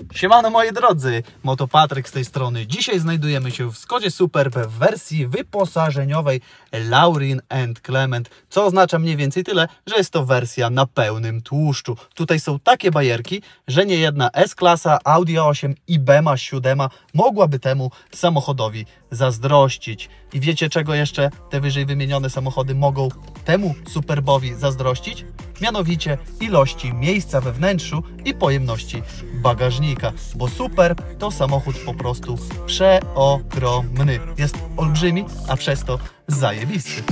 Siemano moi drodzy, Moto Patryk z tej strony. Dzisiaj znajdujemy się w Skodzie Superb w wersji wyposażeniowej Laurin & Clement, co oznacza mniej więcej tyle, że jest to wersja na pełnym tłuszczu. Tutaj są takie bajerki, że niejedna S-klasa, Audi A8 i Bema 7 mogłaby temu samochodowi zazdrościć. I wiecie czego jeszcze te wyżej wymienione samochody mogą temu Superbowi zazdrościć? Mianowicie ilości miejsca we wnętrzu i pojemności bagażnika, bo Superb to samochód po prostu przeogromny. Jest olbrzymi, a przez to zajebisty.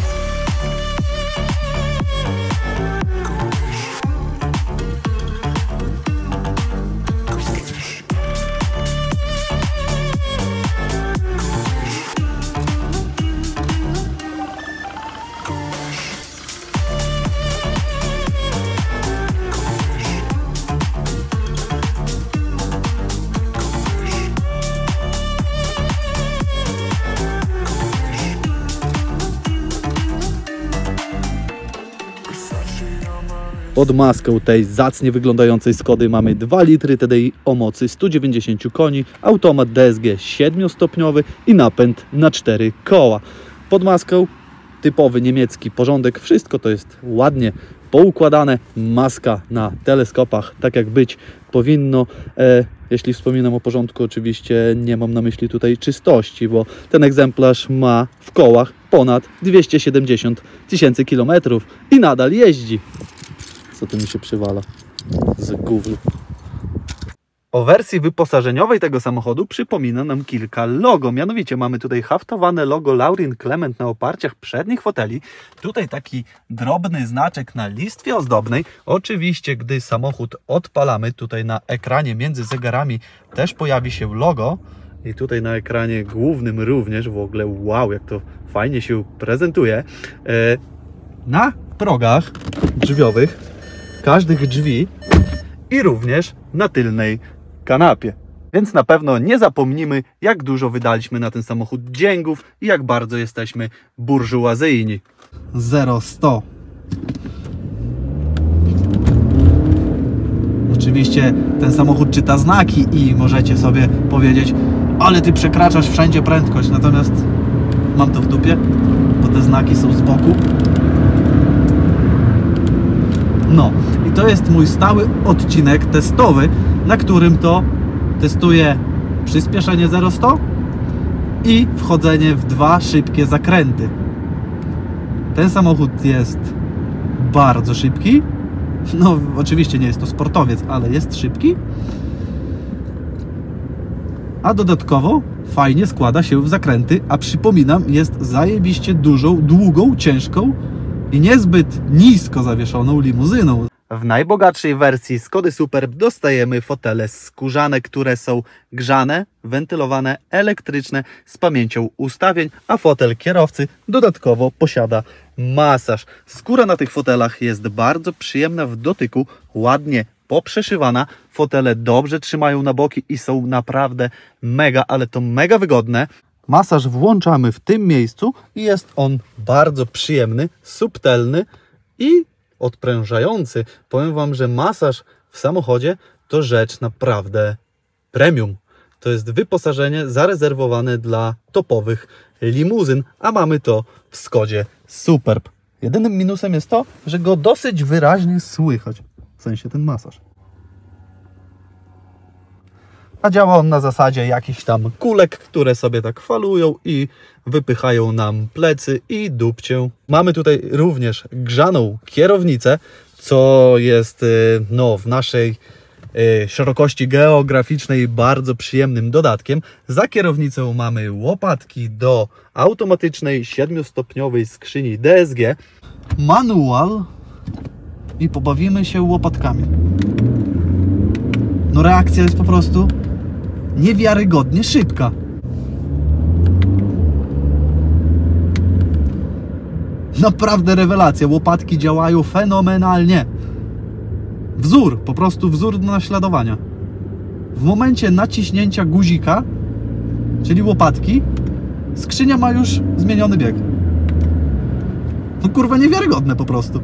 Pod maską tej zacnie wyglądającej Skody mamy 2 litry TDI o mocy 190 koni, automat DSG 7-stopniowy i napęd na 4 koła. Pod maską typowy niemiecki porządek, wszystko to jest ładnie poukładane, maska na teleskopach, tak jak być powinno. Jeśli wspominam o porządku, oczywiście nie mam na myśli tutaj czystości, bo ten egzemplarz ma w kołach ponad 270 000 kilometrów i nadal jeździ. Co tu mi się przywala z gównu. O wersji wyposażeniowej tego samochodu przypomina nam kilka logo. Mianowicie mamy tutaj haftowane logo Laurin Clement na oparciach przednich foteli. Tutaj taki drobny znaczek na listwie ozdobnej. Oczywiście, gdy samochód odpalamy, tutaj na ekranie między zegarami też pojawi się logo. I tutaj na ekranie głównym również. W ogóle wow, jak to fajnie się prezentuje. Na progach drzwiowych każdych drzwi i również na tylnej kanapie. Więc na pewno nie zapomnimy, jak dużo wydaliśmy na ten samochód dzięgów i jak bardzo jesteśmy burżuazyjni. 0-100. Oczywiście ten samochód czyta znaki i możecie sobie powiedzieć, ale ty przekraczasz wszędzie prędkość, natomiast mam to w dupie, bo te znaki są z boku. No i to jest mój stały odcinek testowy, na którym to testuję przyspieszenie 0-100 i wchodzenie w 2 szybkie zakręty. Ten samochód jest bardzo szybki. No oczywiście nie jest to sportowiec, ale jest szybki. A dodatkowo fajnie składa się w zakręty, a przypominam, jest zajebiście dużą, długą, ciężką i niezbyt nisko zawieszoną limuzyną. W najbogatszej wersji Skody Superb dostajemy fotele skórzane, które są grzane, wentylowane, elektryczne, z pamięcią ustawień, a fotel kierowcy dodatkowo posiada masaż. Skóra na tych fotelach jest bardzo przyjemna w dotyku, ładnie poprzeszywana. Fotele dobrze trzymają na boki i są naprawdę mega, ale to mega wygodne. Masaż włączamy w tym miejscu i jest on bardzo przyjemny, subtelny i odprężający. Powiem Wam, że masaż w samochodzie to rzecz naprawdę premium. To jest wyposażenie zarezerwowane dla topowych limuzyn, a mamy to w Skodzie Superb. Jedynym minusem jest to, że go dosyć wyraźnie słychać, w sensie ten masaż. A działa on na zasadzie jakichś tam kulek, które sobie tak falują i wypychają nam plecy i dupcię. Mamy tutaj również grzaną kierownicę, co jest no, w naszej szerokości geograficznej bardzo przyjemnym dodatkiem. Za kierownicą mamy łopatki do automatycznej 7-stopniowej skrzyni DSG. Manual i pobawimy się łopatkami. No reakcja jest po prostu niewiarygodnie szybka. Naprawdę rewelacja. Łopatki działają fenomenalnie. Wzór, po prostu wzór do naśladowania. W momencie naciśnięcia guzika, czyli łopatki, skrzynia ma już zmieniony bieg. No kurwa niewiarygodne po prostu.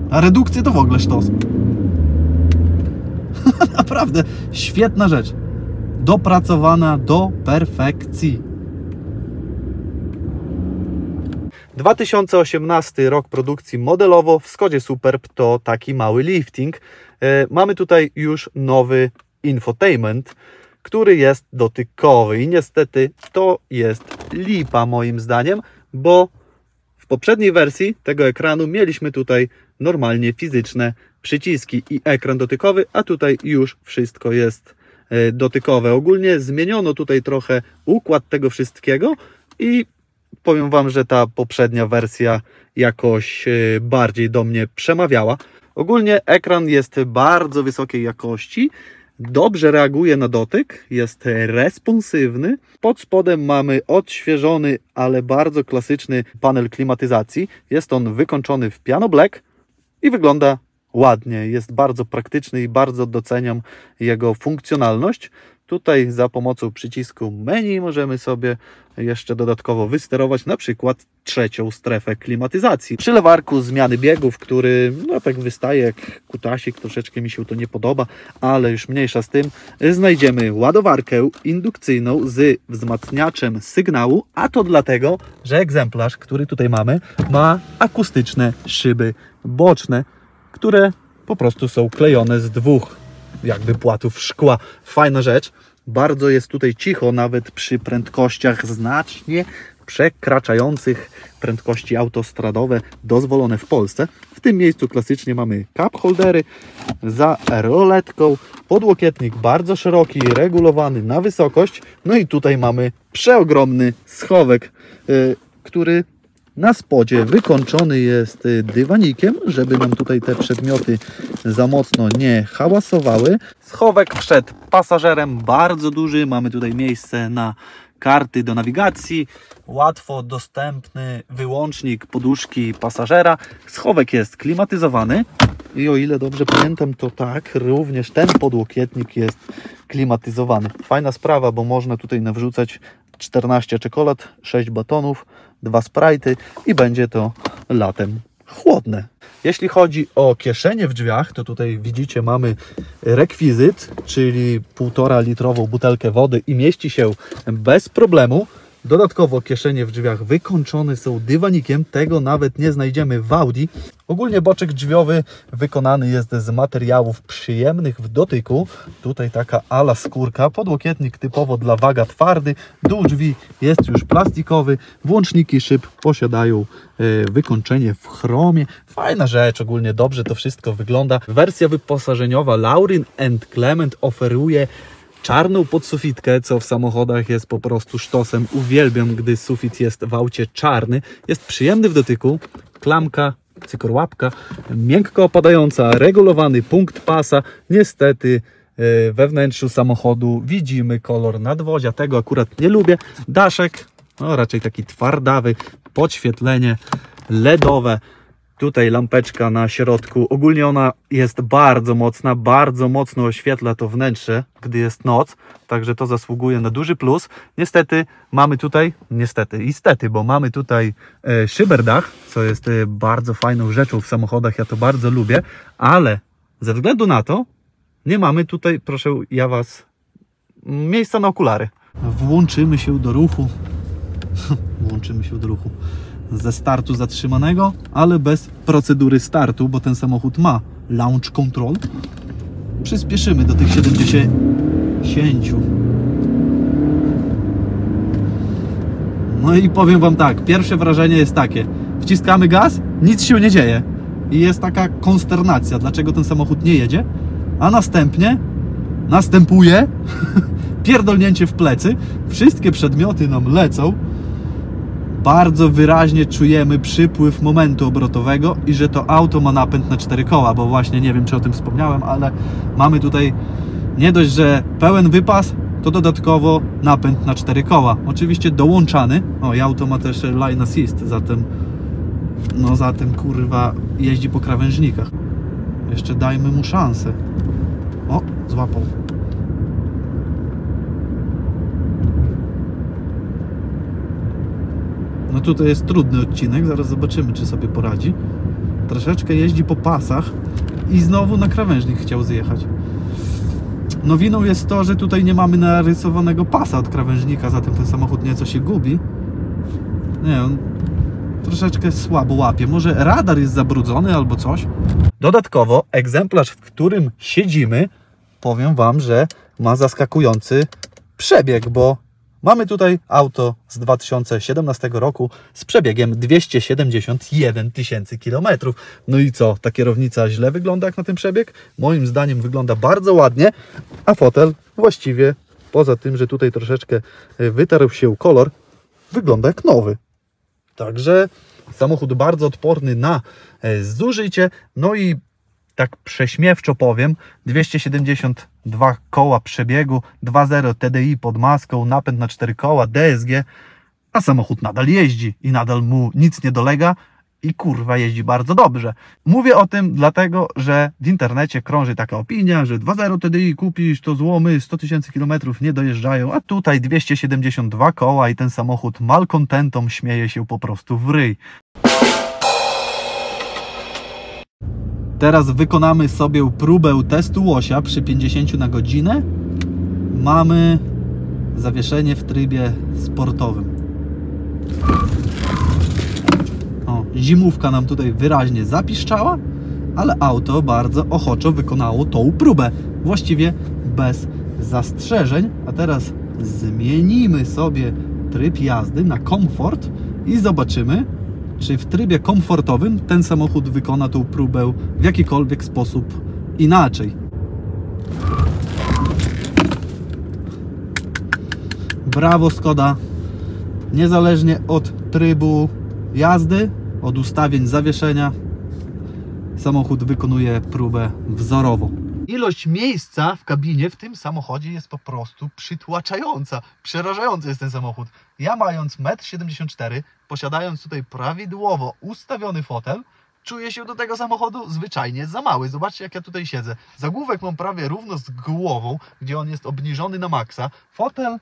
A redukcję to w ogóle sztos. Naprawdę świetna rzecz. Dopracowana do perfekcji. 2018 rok produkcji modelowo w Skodzie Superb to taki mały lifting. Mamy tutaj już nowy infotainment, który jest dotykowy i niestety to jest lipa moim zdaniem, bo w poprzedniej wersji tego ekranu mieliśmy tutaj normalnie fizyczne przyciski i ekran dotykowy, a tutaj już wszystko jest dotykowe. Ogólnie zmieniono tutaj trochę układ tego wszystkiego i powiem Wam, że ta poprzednia wersja jakoś bardziej do mnie przemawiała. Ogólnie ekran jest bardzo wysokiej jakości, dobrze reaguje na dotyk, jest responsywny. Pod spodem mamy odświeżony, ale bardzo klasyczny panel klimatyzacji. Jest on wykończony w piano black i wygląda ładnie. Jest bardzo praktyczny i bardzo doceniam jego funkcjonalność. Tutaj za pomocą przycisku menu możemy sobie jeszcze dodatkowo wysterować na przykład trzecią strefę klimatyzacji. Przy lewarku zmiany biegów, który no tak wystaje jak kutasik, troszeczkę mi się to nie podoba, ale już mniejsza z tym, znajdziemy ładowarkę indukcyjną z wzmacniaczem sygnału, a to dlatego, że egzemplarz, który tutaj mamy, ma akustyczne szyby boczne, które po prostu są klejone z dwóch jakby płatów szkła. Fajna rzecz. Bardzo jest tutaj cicho, nawet przy prędkościach znacznie przekraczających prędkości autostradowe dozwolone w Polsce. W tym miejscu klasycznie mamy cup holdery za roletką, podłokietnik bardzo szeroki, regulowany na wysokość. No i tutaj mamy przeogromny schowek, który na spodzie wykończony jest dywanikiem, żeby nam tutaj te przedmioty za mocno nie hałasowały. Schowek przed pasażerem bardzo duży. Mamy tutaj miejsce na karty do nawigacji. Łatwo dostępny wyłącznik poduszki pasażera. Schowek jest klimatyzowany. I o ile dobrze pamiętam, to tak, również ten podłokietnik jest klimatyzowany. Fajna sprawa, bo można tutaj nawrzucać 14 czekolad, 6 batonów, 2 sprite'y i będzie to latem chłodne. Jeśli chodzi o kieszenie w drzwiach, to tutaj widzicie, mamy rekwizyt, czyli 1,5 litrową butelkę wody i mieści się bez problemu. Dodatkowo kieszenie w drzwiach wykończone są dywanikiem, tego nawet nie znajdziemy w Audi. Ogólnie boczek drzwiowy wykonany jest z materiałów przyjemnych w dotyku. Tutaj taka ala skórka, podłokietnik typowo dla waga twardy, dół drzwi jest już plastikowy, włączniki szyb posiadają wykończenie w chromie. Fajna rzecz, ogólnie dobrze to wszystko wygląda. Wersja wyposażeniowa Laurin & Clement oferuje czarną podsufitkę, co w samochodach jest po prostu sztosem. Uwielbiam, gdy sufit jest w aucie czarny. Jest przyjemny w dotyku. Klamka, cykorłapka, miękko opadająca, regulowany punkt pasa. Niestety we wnętrzu samochodu widzimy kolor nadwozia. Tego akurat nie lubię. Daszek, no raczej taki twardawy. Podświetlenie LEDowe. Tutaj lampeczka na środku. Ogólnie ona jest bardzo mocna, bardzo mocno oświetla to wnętrze, gdy jest noc. Także to zasługuje na duży plus. Niestety mamy tutaj, niestety, bo mamy tutaj szyberdach, co jest bardzo fajną rzeczą w samochodach. Ja to bardzo lubię, ale ze względu na to nie mamy tutaj, proszę ja Was, miejsca na okulary. Włączymy się do ruchu. Włączymy się do ruchu. Ze startu zatrzymanego, ale bez procedury startu, bo ten samochód ma launch control. Przyspieszymy do tych 70. No i powiem Wam tak, pierwsze wrażenie jest takie: wciskamy gaz, nic się nie dzieje i jest taka konsternacja, dlaczego ten samochód nie jedzie, a następuje pierdolnięcie w plecy, wszystkie przedmioty nam lecą. Bardzo wyraźnie czujemy przypływ momentu obrotowego i że to auto ma napęd na 4 koła, bo właśnie nie wiem, czy o tym wspomniałem, ale mamy tutaj nie dość, że pełen wypas, to dodatkowo napęd na 4 koła. Oczywiście dołączany. O, i auto ma też line assist, zatem kurwa jeździ po krawężnikach. Jeszcze dajmy mu szansę. O, złapał. No tutaj jest trudny odcinek, zaraz zobaczymy, czy sobie poradzi. troszeczkę jeździ po pasach i znowu na krawężnik chciał zjechać. No winą jest to, że tutaj nie mamy narysowanego pasa od krawężnika, zatem ten samochód nieco się gubi. Nie, on troszeczkę słabo łapie. Może radar jest zabrudzony albo coś. Dodatkowo egzemplarz, w którym siedzimy, powiem Wam, że ma zaskakujący przebieg, bo mamy tutaj auto z 2017 roku z przebiegiem 271 tysięcy kilometrów. No i co? Ta kierownica źle wygląda jak na ten przebieg? Moim zdaniem wygląda bardzo ładnie, a fotel właściwie, poza tym, że tutaj troszeczkę wytarł się kolor, wygląda jak nowy. Także samochód bardzo odporny na zużycie. No i tak prześmiewczo powiem, 272 koła przebiegu, 2.0 TDI pod maską, napęd na 4 koła, DSG, a samochód nadal jeździ i nadal mu nic nie dolega i kurwa jeździ bardzo dobrze. Mówię o tym dlatego, że w internecie krąży taka opinia, że 2.0 TDI kupisz, to złomy 100 tysięcy kilometrów nie dojeżdżają, a tutaj 272 koła i ten samochód malkontentom śmieje się po prostu w ryj. Teraz wykonamy sobie próbę testu łosia przy 50 na godzinę. Mamy zawieszenie w trybie sportowym. O, zimówka nam tutaj wyraźnie zapiszczała, ale auto bardzo ochoczo wykonało tą próbę. Właściwie bez zastrzeżeń. A teraz zmienimy sobie tryb jazdy na komfort i zobaczymy, czy w trybie komfortowym ten samochód wykona tą próbę w jakikolwiek sposób inaczej. Brawo Skoda! Niezależnie od trybu jazdy, od ustawień zawieszenia, samochód wykonuje próbę wzorową. Ilość miejsca w kabinie w tym samochodzie jest po prostu przytłaczająca. Przerażający jest ten samochód. Ja mając 1,74 m, posiadając tutaj prawidłowo ustawiony fotel, czuję się do tego samochodu zwyczajnie za mały. Zobaczcie, jak ja tutaj siedzę. Zagłówek mam prawie równo z głową, gdzie on jest obniżony na maksa. Fotel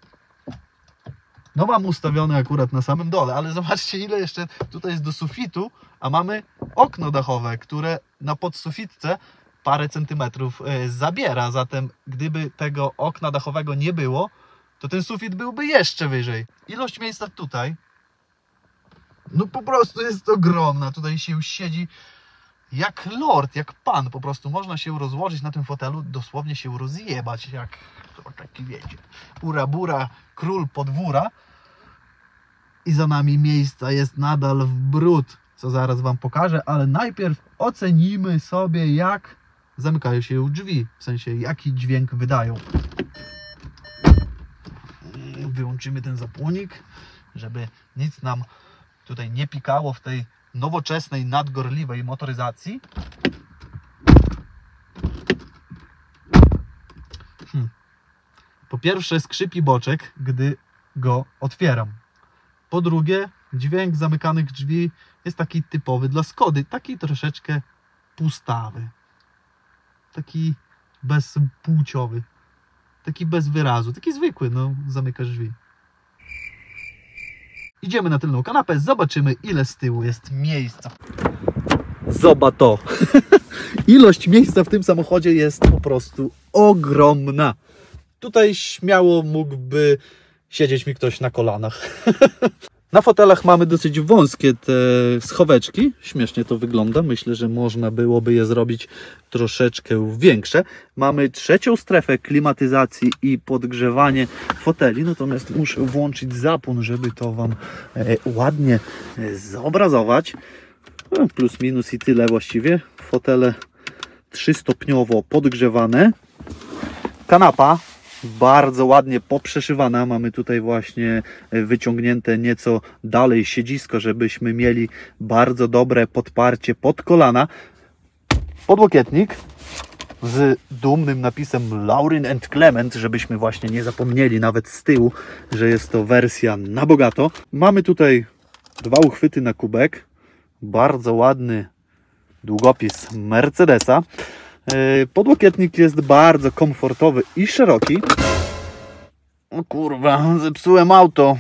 no mam ustawiony akurat na samym dole, ale zobaczcie, ile jeszcze tutaj jest do sufitu, a mamy okno dachowe, które na podsufitce parę centymetrów zabiera. Zatem gdyby tego okna dachowego nie było, to ten sufit byłby jeszcze wyżej. Ilość miejsca tutaj no po prostu jest ogromna. Tutaj się siedzi jak lord, jak pan. Po prostu można się rozłożyć na tym fotelu, dosłownie się rozjebać, jak taki wiecie, ura bura, król podwóra. I za nami miejsca jest nadal w brud, co zaraz Wam pokażę, ale najpierw ocenimy sobie, jak zamykają się drzwi, w sensie jaki dźwięk wydają. Wyłączymy ten zapłonik, żeby nic nam tutaj nie pikało w tej nowoczesnej, nadgorliwej motoryzacji. Po pierwsze skrzypi boczek, gdy go otwieram. Po drugie, dźwięk zamykanych drzwi jest taki typowy dla Skody, taki troszeczkę pustawy, taki bezpłciowy, taki bez wyrazu, taki zwykły, no zamykasz drzwi. Idziemy na tylną kanapę, zobaczymy, ile z tyłu jest miejsca. Zobacz to! Ilość miejsca w tym samochodzie jest po prostu ogromna. Tutaj śmiało mógłby siedzieć mi ktoś na kolanach. Na fotelach mamy dosyć wąskie te schoweczki. Śmiesznie to wygląda. Myślę, że można byłoby je zrobić troszeczkę większe. Mamy trzecią strefę klimatyzacji i podgrzewanie foteli. Natomiast muszę włączyć zapłon, żeby to Wam ładnie zobrazować. Plus minus i tyle właściwie. Fotele 3-stopniowo podgrzewane. Kanapa bardzo ładnie poprzeszywana. Mamy tutaj właśnie wyciągnięte nieco dalej siedzisko, żebyśmy mieli bardzo dobre podparcie pod kolana. Podłokietnik z dumnym napisem Laurin and Clement, żebyśmy właśnie nie zapomnieli nawet z tyłu, że jest to wersja na bogato. Mamy tutaj dwa uchwyty na kubek. Bardzo ładny długopis Mercedesa. Podłokietnik jest bardzo komfortowy i szeroki. O kurwa, zepsułem auto.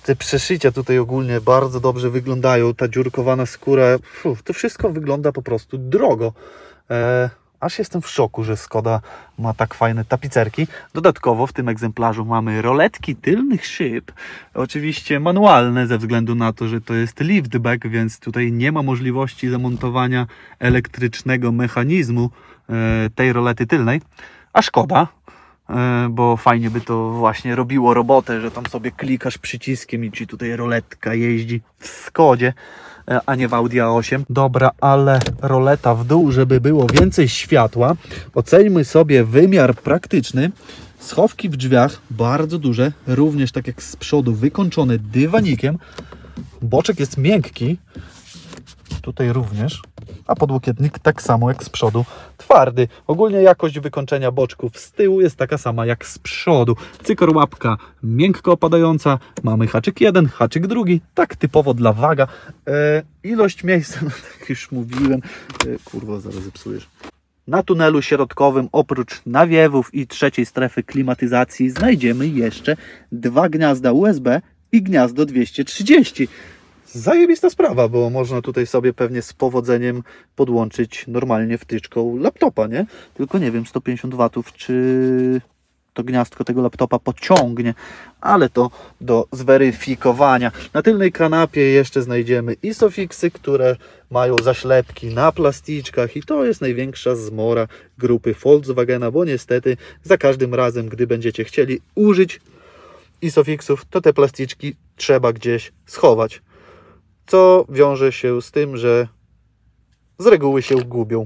Te przeszycia tutaj ogólnie bardzo dobrze wyglądają. Ta dziurkowana skóra, to wszystko wygląda po prostu drogo. Aż jestem w szoku, że Skoda ma tak fajne tapicerki. Dodatkowo w tym egzemplarzu mamy roletki tylnych szyb. Oczywiście manualne ze względu na to, że to jest liftback, więc tutaj nie ma możliwości zamontowania elektrycznego mechanizmu tej rolety tylnej. A szkoda, bo fajnie by to właśnie robiło robotę, że tam sobie klikasz przyciskiem i ci tutaj roletka jeździ w Skodzie, a nie w Audi A8. Dobra, ale roleta w dół, żeby było więcej światła. Oceńmy sobie wymiar praktyczny. Schowki w drzwiach bardzo duże, również tak jak z przodu wykończone dywanikiem. Boczek jest miękki, tutaj również, a podłokietnik tak samo jak z przodu twardy. Ogólnie jakość wykończenia boczków z tyłu jest taka sama jak z przodu. Cykor łapka miękko opadająca, mamy haczyk jeden, haczyk drugi, tak typowo dla waga. Ilość miejsca, no tak już mówiłem, kurwa zaraz zepsujesz. Na tunelu środkowym oprócz nawiewów i trzeciej strefy klimatyzacji znajdziemy jeszcze 2 gniazda USB i gniazdo 230. Zajebista sprawa, bo można tutaj sobie pewnie z powodzeniem podłączyć normalnie wtyczką laptopa, nie? Tylko nie wiem, 150 watów, czy to gniazdko tego laptopa pociągnie, ale to do zweryfikowania. Na tylnej kanapie jeszcze znajdziemy Isofixy, które mają zaślepki na plasticzkach i to jest największa zmora grupy Volkswagena, bo niestety za każdym razem, gdy będziecie chcieli użyć Isofixów, to te plasticzki trzeba gdzieś schować, co wiąże się z tym, że z reguły się gubią.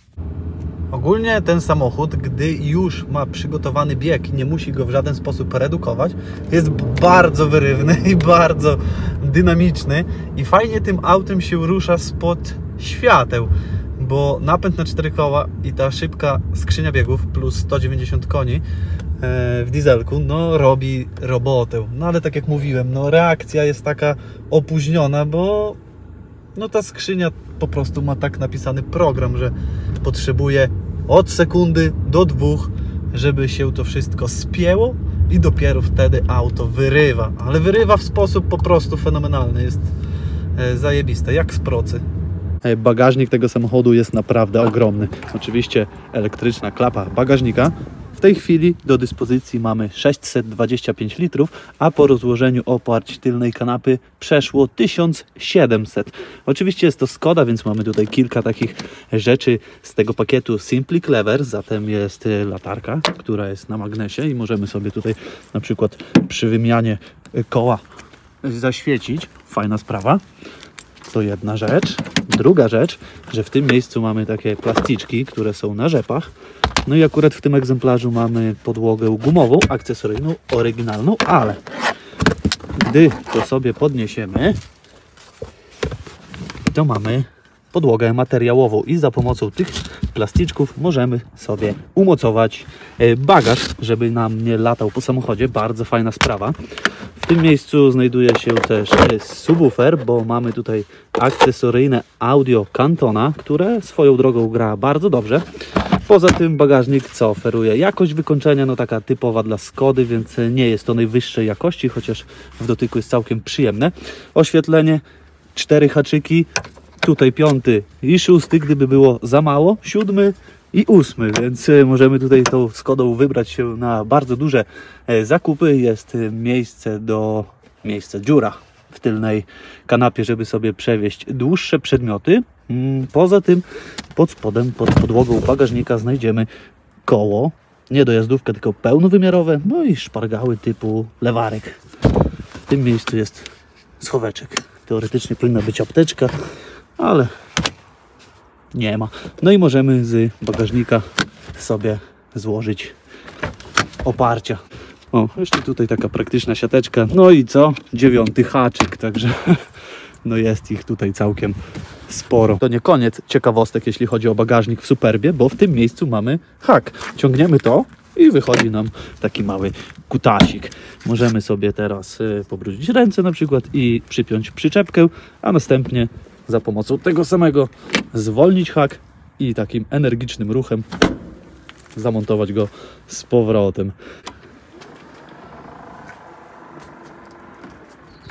Ogólnie ten samochód, gdy już ma przygotowany bieg i nie musi go w żaden sposób redukować, jest bardzo wyrywny i bardzo dynamiczny i fajnie tym autem się rusza spod świateł, bo napęd na 4 koła i ta szybka skrzynia biegów plus 190 koni w dieselku, no robi robotę. No ale tak jak mówiłem, no reakcja jest taka opóźniona, bo no ta skrzynia po prostu ma tak napisany program, że potrzebuje od sekundy do 2, żeby się to wszystko spięło i dopiero wtedy auto wyrywa. Ale wyrywa w sposób po prostu fenomenalny. Jest zajebiste, jak z procy. Bagażnik tego samochodu jest naprawdę ogromny. Oczywiście elektryczna klapa bagażnika. W tej chwili do dyspozycji mamy 625 litrów, a po rozłożeniu oparć tylnej kanapy przeszło 1700. Oczywiście jest to Skoda, więc mamy tutaj kilka takich rzeczy z tego pakietu Simply Clever. Zatem jest latarka, która jest na magnesie i możemy sobie tutaj na przykład przy wymianie koła zaświecić. Fajna sprawa. To jedna rzecz. Druga rzecz, że w tym miejscu mamy takie plasticzki, które są na rzepach. No i akurat w tym egzemplarzu mamy podłogę gumową, akcesoryjną, oryginalną, ale gdy to sobie podniesiemy, to mamy podłogę materiałową i za pomocą tych plasticzków możemy sobie umocować bagaż, żeby nam nie latał po samochodzie. Bardzo fajna sprawa. W tym miejscu znajduje się też subwoofer, bo mamy tutaj akcesoryjne audio Cantona, które swoją drogą gra bardzo dobrze. Poza tym bagażnik co oferuje? Jakość wykończenia, no taka typowa dla Skody, więc nie jest to najwyższej jakości, chociaż w dotyku jest całkiem przyjemne. Oświetlenie, 4 haczyki, tutaj 5 i 6, gdyby było za mało, 7 i 8, więc możemy tutaj tą Skodą wybrać się na bardzo duże zakupy. Jest dziura w tylnej kanapie, żeby sobie przewieźć dłuższe przedmioty. Poza tym pod spodem, pod podłogą bagażnika znajdziemy koło, nie dojazdówkę, tylko pełnowymiarowe, no i szpargały typu lewarek. W tym miejscu jest schoweczek. Teoretycznie powinna być apteczka, ale nie ma. No i możemy z bagażnika sobie złożyć oparcia. O, jeszcze tutaj taka praktyczna siateczka. No i co? 9 haczyk, także no jest ich tutaj całkiem sporo. To nie koniec ciekawostek, jeśli chodzi o bagażnik w Superbie, bo w tym miejscu mamy hak. Ciągniemy to i wychodzi nam taki mały kutasik. Możemy sobie teraz pobrudzić ręce na przykład i przypiąć przyczepkę, a następnie za pomocą tego samego zwolnić hak i takim energicznym ruchem zamontować go z powrotem.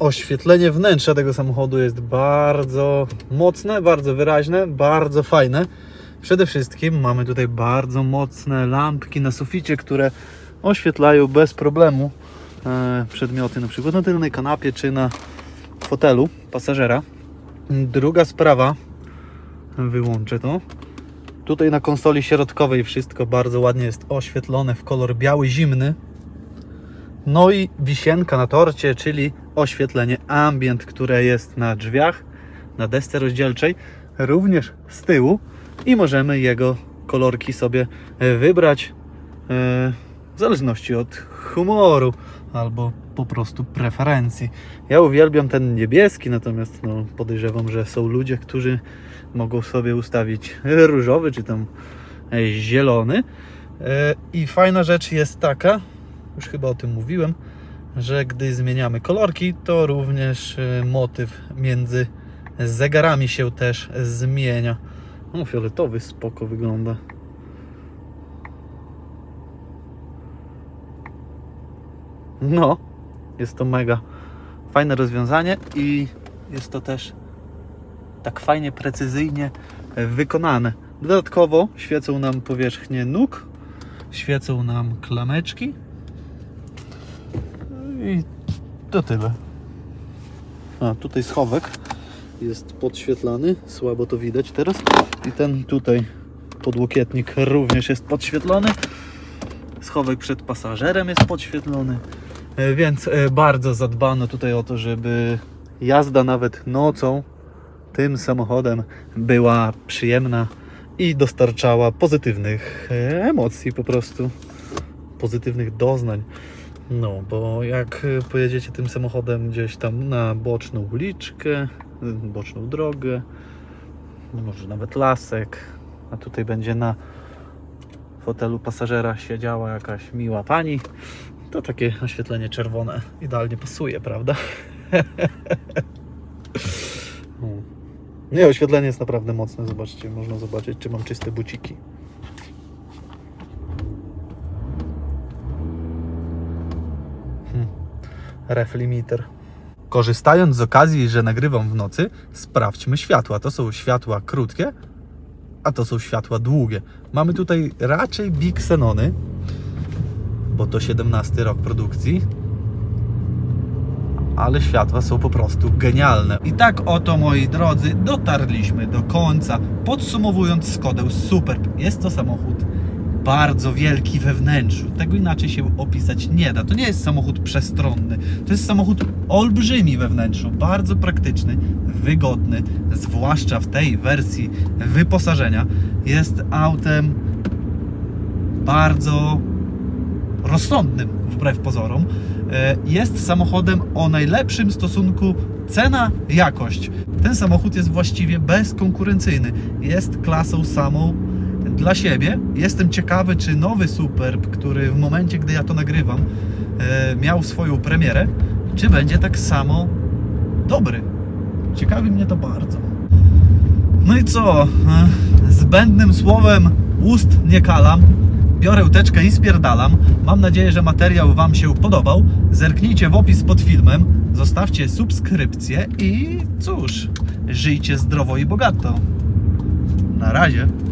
Oświetlenie wnętrza tego samochodu jest bardzo mocne, bardzo wyraźne, bardzo fajne. Przede wszystkim mamy tutaj bardzo mocne lampki na suficie, które oświetlają bez problemu przedmioty, na przykład na tylnej kanapie czy na fotelu pasażera. Druga sprawa, wyłączę to. Tutaj na konsoli środkowej wszystko bardzo ładnie jest oświetlone w kolor biały zimny. No i wisienka na torcie, czyli oświetlenie ambient, które jest na drzwiach, na desce rozdzielczej, również z tyłu i możemy jego kolorki sobie wybrać w zależności od humoru albo po prostu preferencji. Ja uwielbiam ten niebieski, natomiast no, podejrzewam, że są ludzie, którzy mogą sobie ustawić różowy czy tam zielony. I fajna rzecz jest taka, już chyba o tym mówiłem, że gdy zmieniamy kolorki, to również motyw między zegarami się też zmienia. No, fioletowy spoko wygląda. No, jest to mega fajne rozwiązanie i jest to też tak fajnie, precyzyjnie wykonane. Dodatkowo świecą nam powierzchnie nóg, świecą nam klameczki i to tyle. A tutaj schowek jest podświetlany, słabo to widać teraz, i ten tutaj podłokietnik również jest podświetlony. Schowek przed pasażerem jest podświetlony, więc bardzo zadbano tutaj o to, żeby jazda nawet nocą tym samochodem była przyjemna i dostarczała pozytywnych emocji, po prostu pozytywnych doznań. No, bo jak pojedziecie tym samochodem gdzieś tam na boczną uliczkę, boczną drogę, może nawet lasek, a tutaj będzie na fotelu pasażera siedziała jakaś miła pani, to takie oświetlenie czerwone idealnie pasuje, prawda? Nie, oświetlenie jest naprawdę mocne, zobaczcie, można zobaczyć, czy mam czyste buciki. Ref limiter. Korzystając z okazji, że nagrywam w nocy, sprawdźmy światła. To są światła krótkie, a to są światła długie. Mamy tutaj raczej biksenony, bo to 17 rok produkcji, ale światła są po prostu genialne. I tak oto, moi drodzy, dotarliśmy do końca. Podsumowując, Skodę Superb. Jest to samochód bardzo wielki we wnętrzu. Tego inaczej się opisać nie da. To nie jest samochód przestronny. To jest samochód olbrzymi we wnętrzu. Bardzo praktyczny, wygodny, zwłaszcza w tej wersji wyposażenia. Jest autem bardzo rozsądnym, wbrew pozorom. Jest samochodem o najlepszym stosunku cena-jakość. Ten samochód jest właściwie bezkonkurencyjny. Jest klasą samą dla siebie. Jestem ciekawy, czy nowy Superb, który w momencie, gdy ja to nagrywam, miał swoją premierę, czy będzie tak samo dobry. Ciekawi mnie to bardzo. No i co? Zbędnym słowem ust nie kalam. Biorę teczkę i spierdalam. Mam nadzieję, że materiał Wam się podobał. Zerknijcie w opis pod filmem, zostawcie subskrypcję i cóż, żyjcie zdrowo i bogato. Na razie.